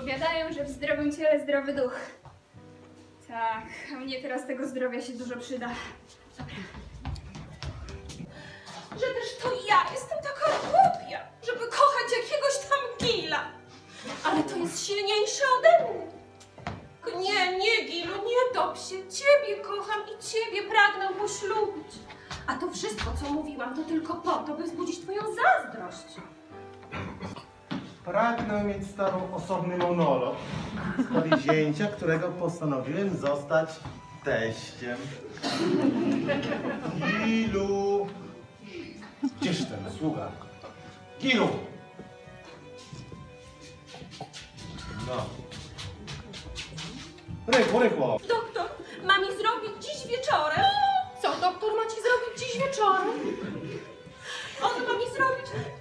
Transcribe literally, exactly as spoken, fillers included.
Powiadają, że w zdrowym ciele zdrowy duch. Tak, a mnie teraz tego zdrowia się dużo przyda. Dobra. Że też to ja jestem taka głupia, żeby kochać jakiegoś tam Gila. Ale to jest silniejsze ode mnie. Nie, nie, Gilu, nie top się. Ciebie kocham i ciebie pragnę poślubić. A to wszystko, co mówiłam, to tylko po to, by wzbudzić twoją zazdrość. Pragnę mieć z tobą osobny monolog w sprawie zięcia, którego postanowiłem zostać teściem. Gilu! Gdzież ten sługa? Gilu! No. Rykło, rykło! Doktor, ma mi zrobić dziś wieczorem. Co doktor ma ci zrobić dziś wieczorem? On ma mi zrobić